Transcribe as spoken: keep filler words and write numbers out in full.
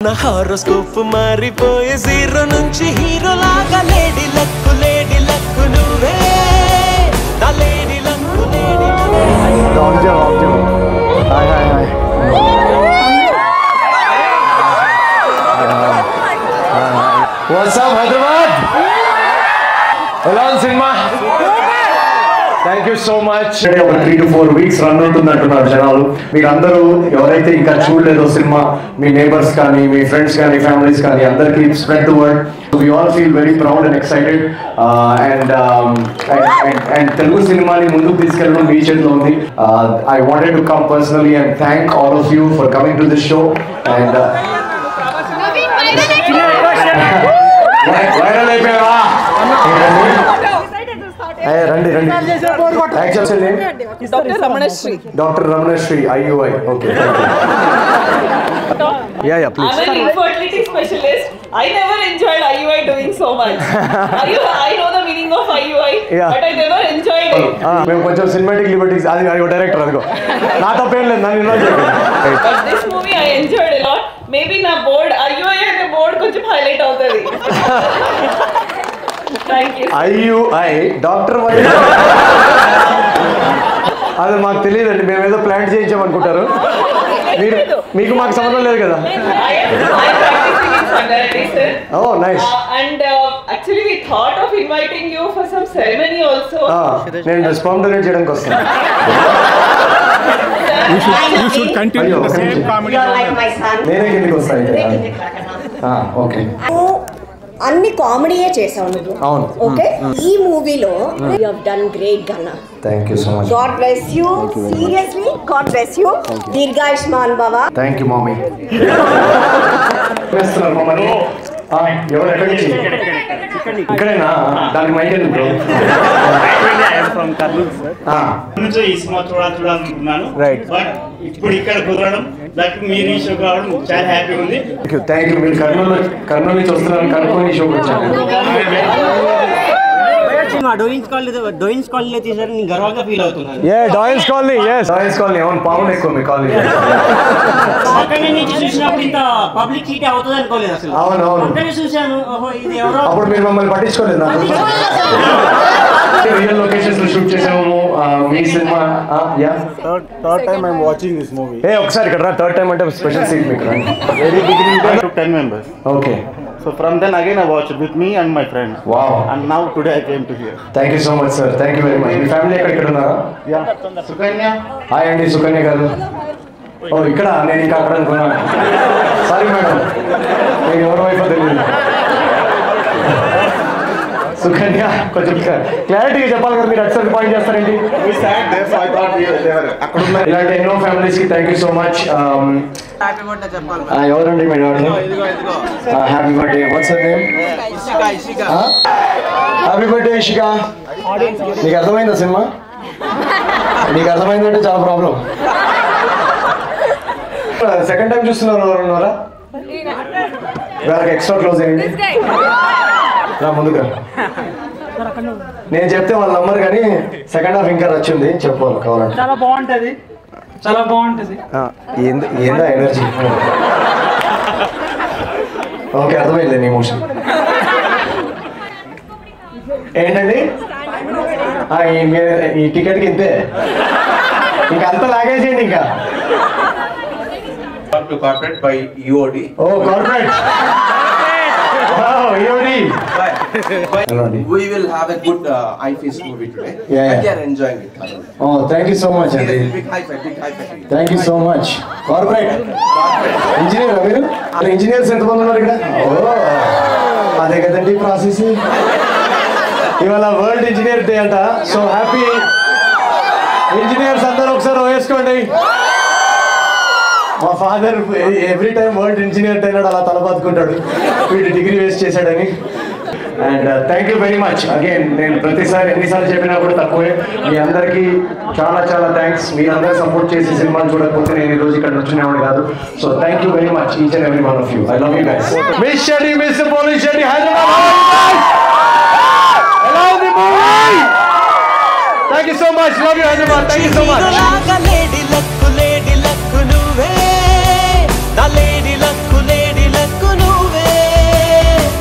నా హారోస్కోప్ మారిపోయే జీరో నుంచి హీరో లాగా లేడీ లక్కు లేడీ లక్కు నువ్వే నా lady luck lady observe observe hi hi hi what's up Hyderabad ఎలా ఉంది cinema thank you so much ఒక three to four weeks run అవుతుంది అంటున్నారు జనాలు మీరు అందరూ ఎవరైతే ఇంకా చూడలేదో సినిమా మీ నేబర్స్ కానీ మీ ఫ్రెండ్స్ కానీ ఫ్యామిలీస్ కానీ అందరికీ spread the word we all feel very proud and excited uh, and um, and, and and Telugu cinema ni munduku తీసుకెళ్ళడం మీ చేతిలో ఉంది I wanted to come personally and thank all of you for coming to this show and uh, viral అయిపోయావా రండి రండి actually doctor Ramanasri doctor Ramanasri IUI okay yeah yeah please I'm an infertility specialist. I never enjoyed I U I doing so much. I, I know the meaning of I U I yeah. but I never enjoyed it. మేము కొంచెం cinematic liberties అది అది director అదిగో నా తప్పేం లేదు నన్ను involve చేయకండి But this movie I enjoyed a lot. Maybe నా బోర్డ్ I U I అనే బోర్డ్ కొంచెం హైలైట్ అవుతది. Thank you. I U I doctor why అది మాకు తెలియదండి మేము ఏదో ప్లాన్ చేయించామనుకుంటారు మీరు మీకు మాకు సంబంధం లేదు కదా oh nice uh, and uh, actually we thought of inviting you for some ceremony also ah నేను స్పర్మ్ డొనేట్ చేయడానికి వస్తాను you should you should continue the same comedy you are like my son నేనే కిందకి వస్తాను ah okay అన్ని కామెడీయే చేసావు నువ్వు అవును ఓకే ఈ మూవీలో యు హావ్ డన్ గ్రేట్ గన్నా thank you so much God bless you seriously God bless you దీర్ఘాయుష్మాన్ భవ థ్యాంక్ యూ మమ్మీ చేస్తున్నారు మమ్మల్ని ఎవరు ఎక్కడి నుంచి ఇక్కడేనా దానికి మైకెళ్ళి బ్రో నుంచి ఈ సినిమా చూడాలి చూడాలనుకున్నాను బట్ ఇప్పుడు ఇక్కడ కుదరడం దానికి మీరు ఈ షోకి రావడం చాలా హ్యాపీగా ఉంది థ్యాంక్ యూ మీరు కర్నూలు కర్నూలు నుంచి వస్తున్నారని కనుక్కొని ఈ షోకి వచ్చాను డోయిన్స్ కాలనీ డోయిన్స్ కాలనీలో తీసారు నేను గర్వంగా ఫీల్ అవుతున్నాను ఏ డోయిన్స్ కాలనీ ఎస్ డోయిన్స్ కాలనీ అవును పావులు ఎక్కువ మీ కాలనీ పక్కనే నుంచి చూసినప్పుడు ఇంత పబ్లిక్ సీట్ అవుతుంది అనుకోలేదు అసలు అవును అవును పక్కనే చూశాను ఓహో ఇది ఎవరో అప్పుడు మీరు మమ్మల్ని పట్టించుకోలేదు నాకు రియల్ లొకేషన్స్ లో షూట్ చేసాము మీ cinema yeah third third time I'm watching this movie ఏ ఒకసారి ఇక్కడ రా థర్డ్ టైం అంటే స్పెషల్ సీట్ మీకు రండి very beginning there took ten members okay so from then again I watched with me and my friend wow and now today I came to here thank you so much sir thank you very much మీ family ఎక్కడ ఇక్కడ ఉన్నారా yeah Sukanya hi అండి సుకన్య గారు ఓ ఇక్కడ నేను ఇంకా అక్కడ అనుకున్నాను సారీ మేడం నేను ఎవరి వైఫో తెలియదు సుకన్య కొంచెం క్లారిటీగా చెప్పాలి కదా మీరు అక్సెప్ట్ పాయింట్ చేస్తారండి we sat there so I thought we they were అక్కడ ఉన్న ఇలాంటి ఎన్నో ఫ్యామిలీస్ కి thank you so much happy birthday చెప్పాలి ఎవరండి మీ డాటర్ ఇదిగో ఇదిగో happy birthday what's her name Ishika Ishika happy birthday Ishika నీకు అర్థమైందా సినిమా నీకు అర్థమైందంటే చాలా ప్రాబ్లం సెకండ్ టైం చూస్తున్నారు ఎవరున్నారా వాళ్ళకి ఎక్స్ట్రా క్లోజ్ అయ్యండి రా ముందుగా నేను చెప్తే వాళ్ళ నంబర్ కానీ సెకండ్ హాఫ్ ఇంకా వచ్చింది చెప్పాలి కావాలంటే చాలా బాగుంటది చాలా బాగుంటది ఏందా ఎనర్జీ ఓకే అర్థమైంది నీ ఎమోషన్ ఏంటండి ఈ టికెట్కి ఇంతే ఇంకా అంత లాగేసేయండి ఇంకా to corporate by U O D. Oh, corporate. Wow, U O D. But we will have a good uh, I F I S movie today. Yeah, yeah. And they are enjoying it. Oh, thank you so much, Andy. Big high five, big high five. Thank you so much. Corporate. Engineer, మీరు engineers ఎంతమంది ఉన్నారు ఇక్కడ? Oh, అదే కదండి process. ఇవాళ world engineer day అంట. So happy engineers అందరూ ఒకసారి వేసుకోండి. మా father every time world engineer అయినాడు అలా తలబాదుకుంటాడు వీడు డిగ్రీ వేస్ట్ చేశాడని and thank you very much again నేను ప్రతిసారి ఎన్నిసార్లు చెప్పినా కూడా తక్కువే మీ అందరికీ చాలా చాలా థ్యాంక్స్ మీరందరూ సపోర్ట్ చేసి సినిమాలు చూడకపోతే నేను ఈ రోజు ఇక్కడ నుంచునేవాడు కాదు so thank you very much each and every one of you I love you guys miss Shetty miss police Shetty Hyderabad thank you so much love you Hyderabad thank you so much